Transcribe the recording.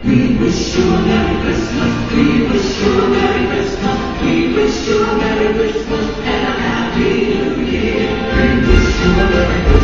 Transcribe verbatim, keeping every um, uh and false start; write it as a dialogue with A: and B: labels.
A: We wish you a Merry Christmas. We wish you a Merry Christmas. We wish you a Merry Christmas and a Happy New Year. We wish you a Merry Christmas.